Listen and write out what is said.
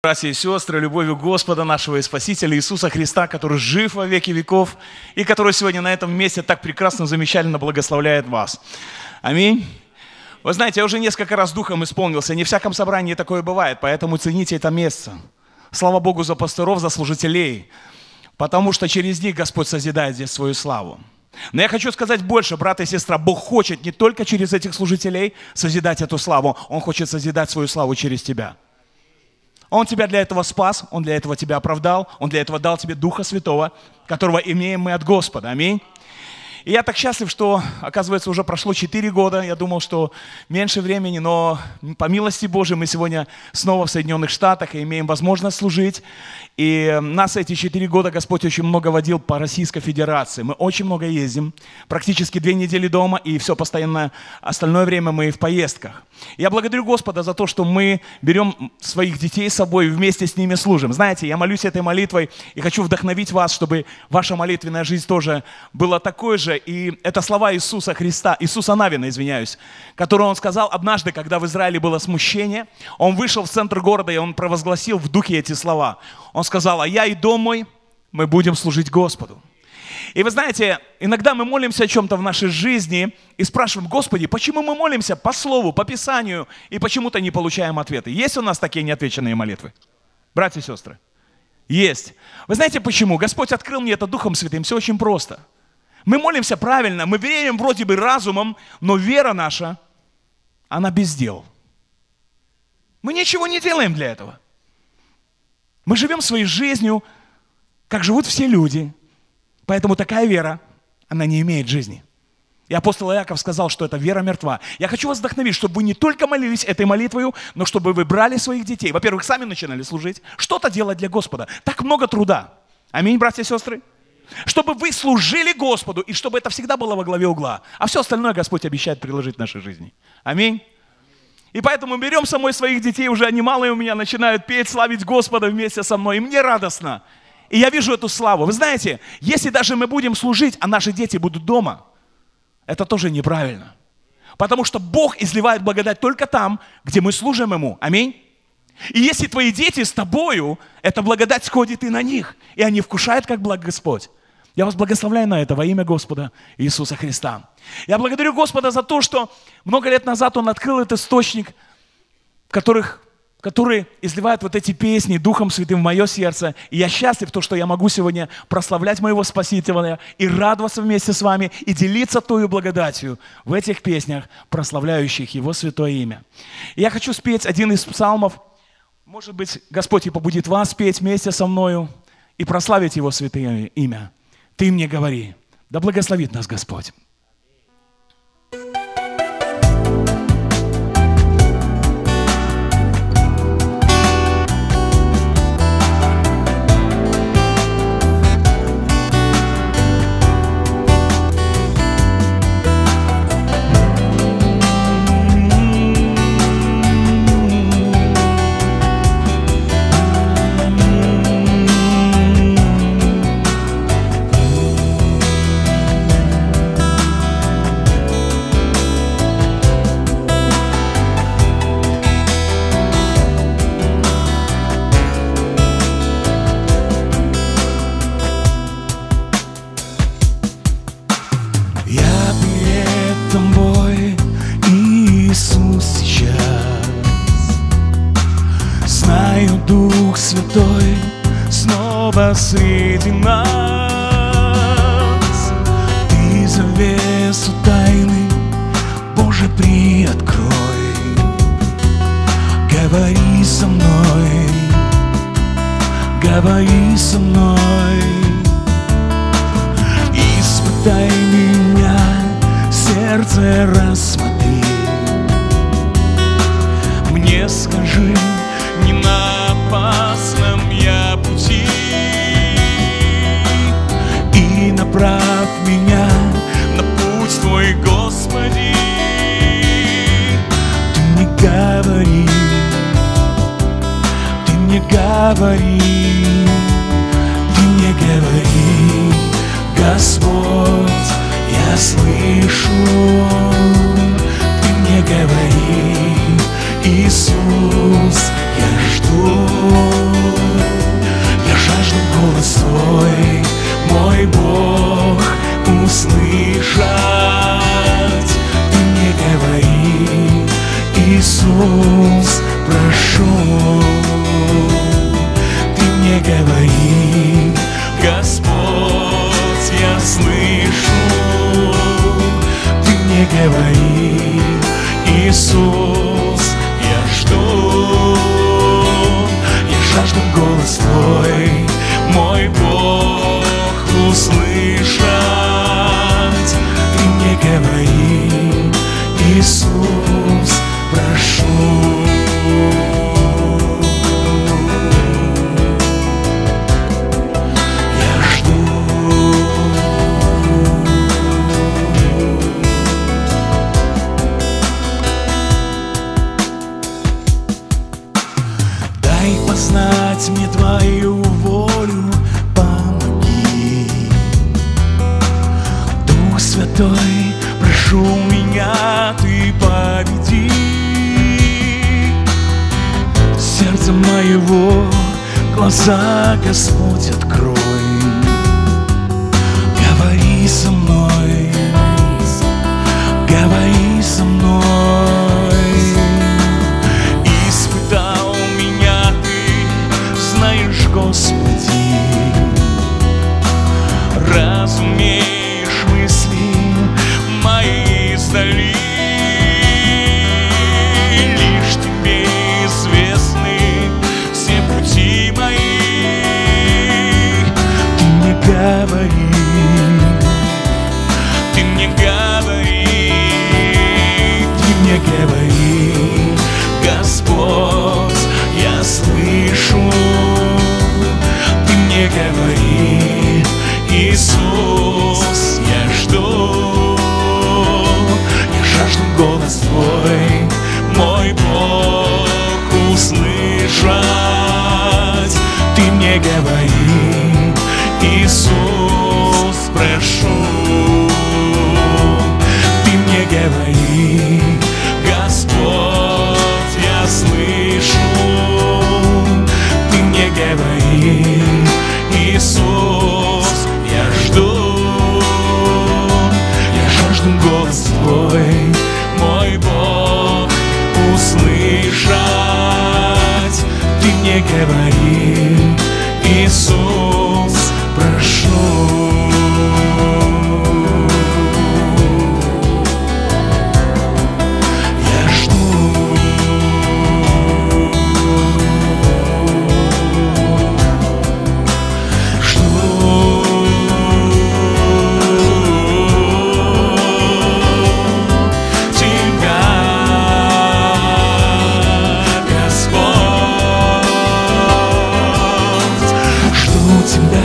Братья и сестры, любовью Господа нашего и Спасителя Иисуса Христа, который жив во веки веков и который сегодня на этом месте так прекрасно, замечательно благословляет вас. Аминь. Вы знаете, я уже несколько раз духом исполнился, не в всяком собрании такое бывает, поэтому цените это место. Слава Богу за пасторов, за служителей, потому что через них Господь созидает здесь свою славу. Но я хочу сказать больше, брат и сестра, Бог хочет не только через этих служителей созидать эту славу, Он хочет созидать свою славу через тебя. Он тебя для этого спас, Он для этого тебя оправдал, Он для этого дал тебе Духа Святого, которого имеем мы от Господа. Аминь. И я так счастлив, что, оказывается, уже прошло 4 года. Я думал, что меньше времени, но по милости Божией мы сегодня снова в Соединенных Штатах и имеем возможность служить. И нас эти 4 года Господь очень много водил по Российской Федерации. Мы очень много ездим, практически 2 недели дома, и все постоянно, остальное время мы в поездках. Я благодарю Господа за то, что мы берем своих детей с собой и вместе с ними служим. Знаете, я молюсь этой молитвой и хочу вдохновить вас, чтобы ваша молитвенная жизнь тоже была такой же. И это слова Иисуса Христа, Иисуса Навина, извиняюсь, которые Он сказал однажды, когда в Израиле было смущение. Он вышел в центр города, и Он провозгласил в духе эти слова. Он сказал: «А я и дом мой, мы будем служить Господу». И вы знаете, иногда мы молимся о чем-то в нашей жизни и спрашиваем: Господи, почему мы молимся по Слову, по Писанию, и почему-то не получаем ответы? Есть у нас такие неотвеченные молитвы? Братья и сестры, есть. Вы знаете почему? Господь открыл мне это Духом Святым. Все очень просто. Мы молимся правильно, мы верим вроде бы разумом, но вера наша, она без дел. Мы ничего не делаем для этого. Мы живем своей жизнью, как живут все люди. Поэтому такая вера, она не имеет жизни. И апостол Иаков сказал, что эта вера мертва. Я хочу вас вдохновить, чтобы вы не только молились этой молитвой, но чтобы вы брали своих детей. Во-первых, сами начинали служить, что-то делать для Господа. Так много труда. Аминь, братья и сестры. Чтобы вы служили Господу, и чтобы это всегда было во главе угла. А все остальное Господь обещает приложить в нашей жизни. Аминь. И поэтому берем самой своих детей, уже они малые у меня, начинают петь, славить Господа вместе со мной. И мне радостно. И я вижу эту славу. Вы знаете, если даже мы будем служить, а наши дети будут дома, это тоже неправильно. Потому что Бог изливает благодать только там, где мы служим Ему. Аминь. И если твои дети с тобою, эта благодать сходит и на них, и они вкушают, как благ Господь. Я вас благословляю на это во имя Господа Иисуса Христа. Я благодарю Господа за то, что много лет назад Он открыл этот источник, который изливает вот эти песни Духом Святым в мое сердце. И я счастлив, что я могу сегодня прославлять моего Спасителя и радоваться вместе с вами, и делиться той благодатью в этих песнях, прославляющих Его святое имя. И я хочу спеть один из псалмов. Может быть, Господь и побудит вас петь вместе со мною и прославить Его святое имя. Ты мне говори, да благословит нас Господь. Дух Святой снова среди нас. Ты завесу тайны, Боже, приоткрой. Говори со мной, говори со мной. Испытай меня, сердце рассмотри. Мне скажи, не на опасном я пути, и направь меня на путь Твой, Господи. Ты мне говори, Ты мне говори, Ты мне говори, Господь, я слышу. Ты мне говори, Иисус, я жду. говори, Иисус, я жду. Я жажду голос Твой, мой Бог, услышать. Ты мне говори, Иисус, прошу. Познать мне Твою волю, помоги. Дух Святой, прошу меня, Ты победи. Сердце моего, глаза, Господь, открой. Говори со мной, говори со мной. Господи, разумеешь мысли мои издали. Лишь Тебе известны все пути мои. Ты мне говори, Ты мне говори, Ты мне говори, Господь, я слышу. Не говори, Иисус, я жду. Я жажду голос Твой, мой Бог, услышать. Ты мне говори, Иисус, прошу. Ты мне говори, Господь, я слышу. Ты мне говори, Иисус, я жду. Я жажду голос Твой, мой Бог, услышать. Ты мне говори, Иисус, прошу. Тебя,